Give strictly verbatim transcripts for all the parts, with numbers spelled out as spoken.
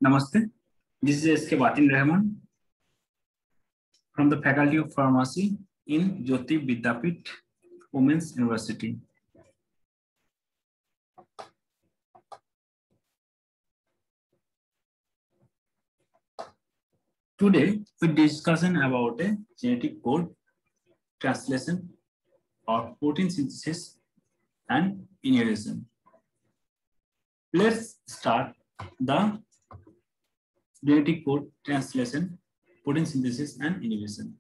Namaste. This is S K Batin Rahman from the Faculty of Pharmacy in Jyoti Vidyapith Women's University. Today we discussion about a genetic code translation or protein synthesis and inheritance. Let's start the genetic code translation, protein synthesis and inhibition.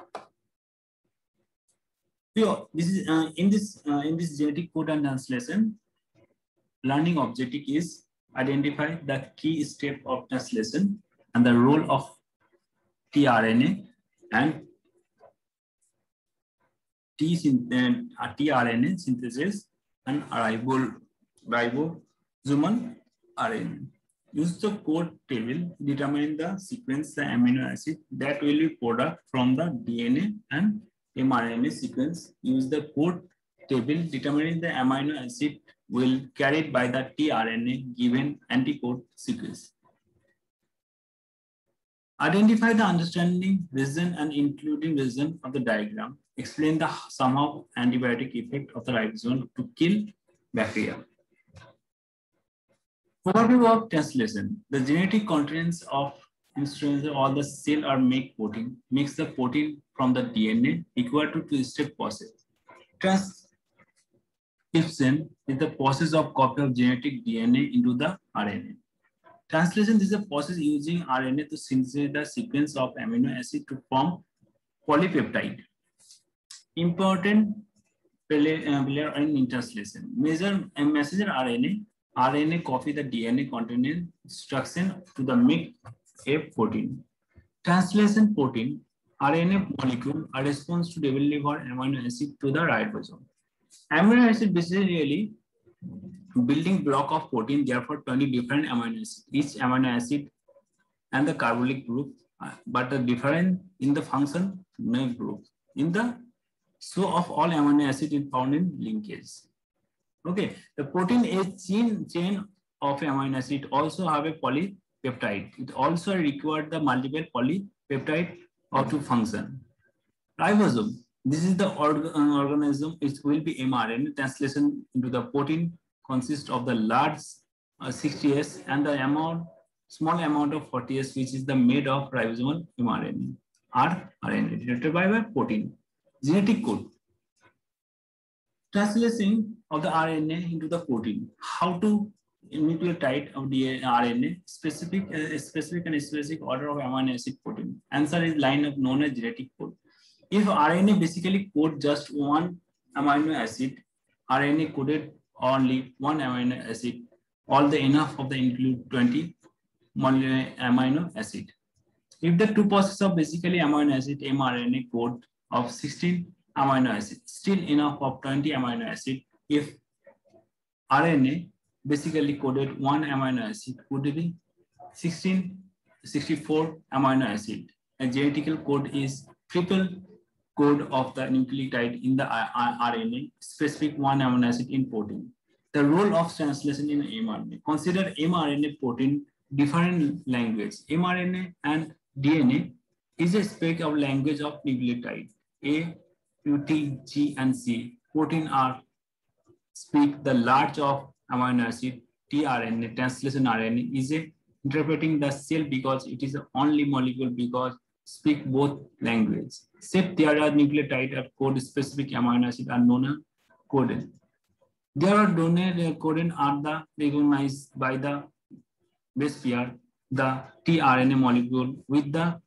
This is uh, in this uh, in this genetic code and translation, learning objective is identify the key step of translation and the role of tRNA and T uh, tRNA synthesis and ribo ribosomal R N A. Use the code table, determine the sequence, the amino acid that will be product from the D N A and mRNA sequence. Use the code table, determining the amino acid will carried by the tRNA given anticode sequence. Identify the understanding region and including region of the diagram. Explain the somehow antibiotic effect of the ribosome to kill bacteria. Overview of translation. The genetic contents of instruments all the cell are make protein, makes the protein from the D N A equal to two-step process. Transcription is the process of copy of genetic D N A into the R N A. Translation is a process using R N A to synthesize the sequence of amino acid to form polypeptide. Important player in translation. Measure a messenger R N A. R N A copy the D N A containing instruction to the make a protein. Translation protein. R N A molecule are response to deliver amino acid to the ribosome. Amino acid basically building block of protein, therefore twenty different amino acids. Each amino acid and the carbonyl group, but the different in the function no group. In the so of all amino acid is found in linkage. Okay, the protein is chain chain of amino acid also have a polypeptide. It also requires the multiple polypeptide or to function. Ribosome. This is the org uh, organism. It will be mRNA. Translation into the protein consists of the large uh, sixty S and the amount small amount of forty S, which is the made of ribosomal mRNA or R N A directed by the protein. Genetic code. Translation of the R N A into the protein. How to nucleotide of the R N A, specific, uh, specific and specific order of amino acid protein. Answer is line of known as genetic code. If R N A basically code just one amino acid, R N A coded only one amino acid, all the enough of the include twenty amino acid. If the two process of basically amino acid mRNA code of sixteen amino acid, still enough of twenty amino acid. If R N A basically coded one amino acid, would be sixteen sixty-four amino acid. A genetical code is triple code of the nucleotide in the R N A, specific one amino acid in protein. The role of translation in mRNA. Consider mRNA protein different language. mRNA and D N A is a spec of language of nucleotide. A, U, T, G, and C. Protein are speak the large of amino acid. tRNA, translation R N A is a interpreting the cell because it is the only molecule because speak both language. Except there are nucleotide or code specific amino acid are known as codon. There are donated codon are the recognized by the base pair, the tRNA molecule with the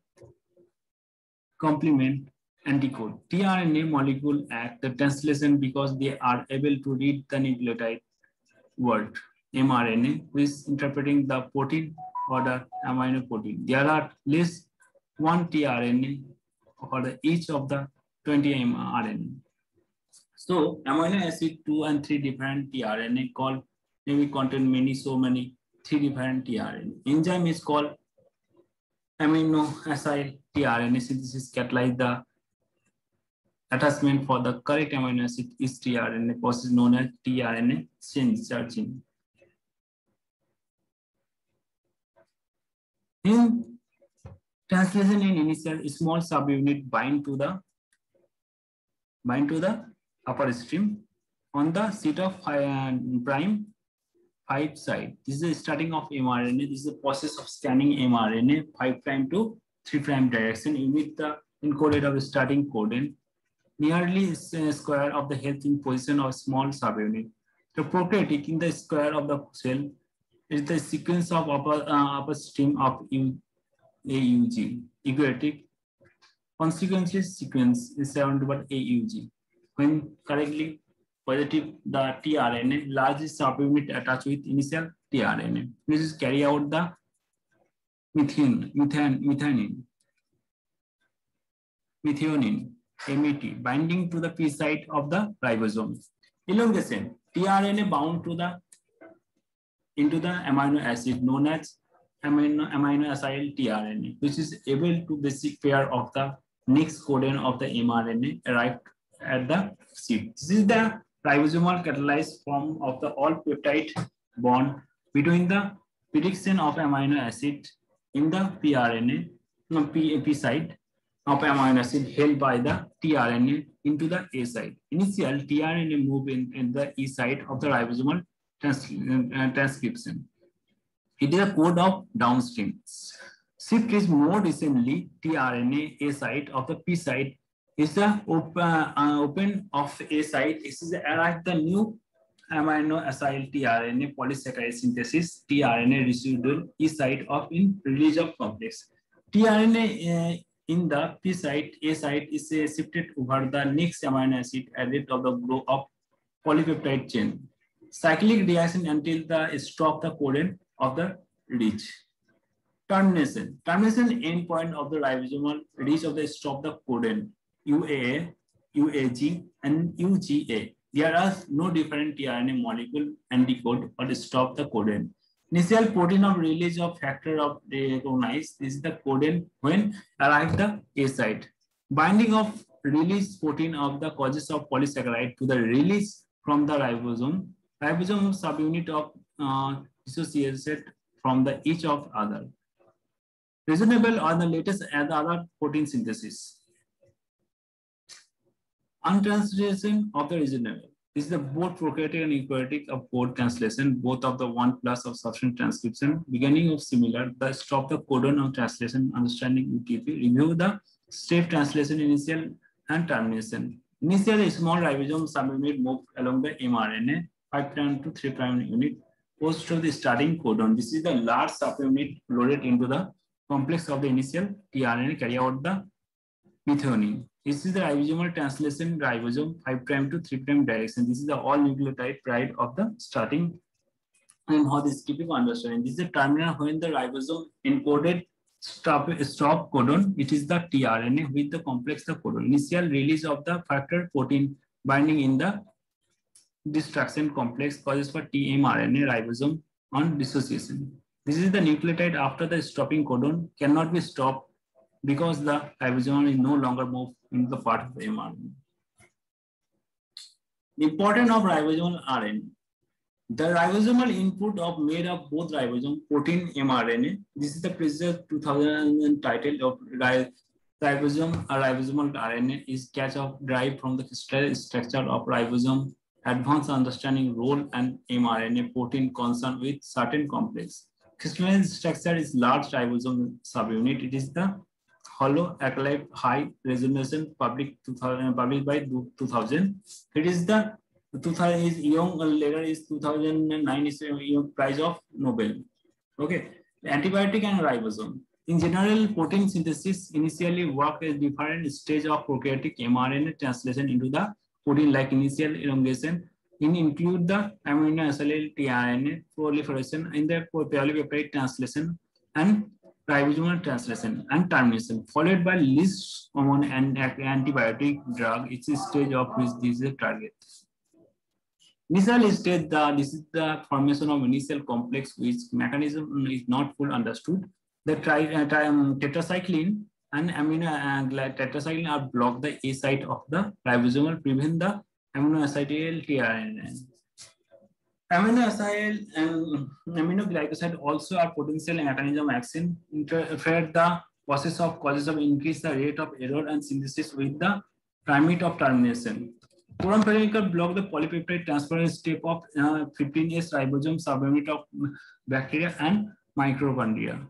complement anticode. tRNA molecule act the translation because they are able to read the nucleotide word mRNA, which is interpreting the protein or the amino protein. There are less one tRNA for the each of the twenty mRNA. So amino acid two and three different tRNA called maybe contain many so many three different tRNA. Enzyme is called amino acyl tRNA synthesis catalyze the attachment for the correct amino acid is tRNA process known as tRNA chain searching. In translation in initial, small subunit bind to the bind to the upper stream on the seat of uh, prime five side. This is the starting of mRNA. This is the process of scanning mRNA five prime to three prime direction with the encoded of starting codon nearly square of the health in position of small subunit. The prokaryotic in the square of the cell is the sequence of upper, uh, upper stream of A U G. Eukaryotic consequently sequence is surrounded by A U G. When correctly positive, the tRNA large subunit attached with initial tRNA. This is carry out the methionine, methane, methionine, methionine, M E T, binding to the P site of the ribosome. Elongation, tRNA bound to the into the amino acid known as amino, amino acyl tRNA, which is able to basic pair of the next codon of the mRNA arrived at the seed. This is the ribosomal catalyzed form of the all peptide bond between the prediction of amino acid in the pRNA, no, P, P side of amino acid held by the tRNA into the A side. Initial tRNA move in, in the E side of the ribosomal trans, uh, transcription. It is a code of downstream. Shift is more recently tRNA A side of the P side is the open, uh, open of A site. This is arrived the new amino acyl tRNA polysaccharide synthesis tRNA residual E site of in release of complex. tRNA uh, in the P site A site is uh, shifted over the next amino acid at rate of the growth of polypeptide chain. Cyclic reaction until the stop the codon of the reach. Termination. Termination endpoint of the ribosomal reach of the stop the codon U A A, U A G, and U G A. There are no different tRNA molecule encode or stop the codon. Initial protein of release of factor of recognize is the codon when arrive the A site. Binding of release protein of the causes of polysaccharide to the release from the ribosome. Ribosome subunit of uh, dissociated from the each of other. Reasonable or the latest and the other protein synthesis. Untranslation of the reasonable. This is the both prokaryotic and eukaryotic of code translation, both of the one plus of substance transcription, beginning of similar, the stop the codon of translation, understanding U T P, review the step translation initial and termination. Initially, small ribosome subunit move along the mRNA, five prime to three prime unit, post to the starting codon. This is the large subunit loaded into the complex of the initial tRNA, carry out the methionine. This is the ribosomal translation ribosome five prime to three prime direction. This is the all nucleotide pride of the starting and how this keeping understanding. This is the terminal when the ribosome encoded stop, stop codon. It is the tRNA with the complex the codon. Initial release of the factor protein binding in the destruction complex causes for tmRNA ribosome on dissociation. This is the nucleotide after the stopping codon cannot be stopped because the ribosome is no longer moved into the part of the mRNA. The importance of ribosomal R N A. The ribosomal input of made of both ribosome protein mRNA. This is the previous two thousand title of ribosome or ribosomal R N A is catch of derived from the crystal structure of ribosome, advanced understanding role and mRNA protein concerned with certain complex. Crystalline structure is large ribosome subunit. It is the hollow alkali high resolution public two thousand published by two thousand. It is the two thousand is young later is two thousand nine is a prize of Nobel. Okay, antibiotic and ribosome. In general, protein synthesis initially work at different stage of prokaryotic mRNA translation into the protein like initial elongation. In include the amino acyl tRNA proliferation in the polypeptide translation and ribosomal translation and termination, followed by least common and antibiotic drug. It's a stage of which this is a target. Initial stage, the, this is the formation of initial complex, which mechanism is not full understood. The tri, uh, tri, um, tetracycline and amino uh, tetracycline are block the A site of the ribosomal, prevent the amino acyl tRNA. Amino acid and aminoglycoside also are potential mechanism of action interfere the process of causes of increase the rate of error and synthesis with the primate of termination. Codon periodical block the polypeptide transference step of uh, fifteen S ribosome subunit of bacteria and mitochondria.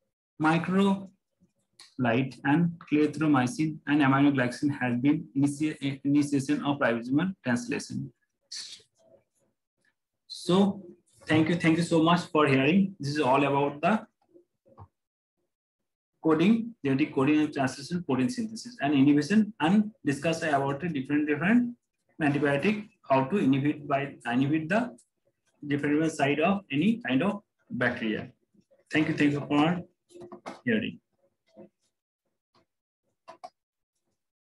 Microlite and clarithromycin and aminoglycin has been initi initiation of ribosomal translation. So thank you, thank you so much for hearing. This is all about the coding, genetic coding and translation, protein synthesis and inhibition, and discuss about the different different antibiotic, how to inhibit by inhibit the different side of any kind of bacteria. Thank you, thank you for hearing.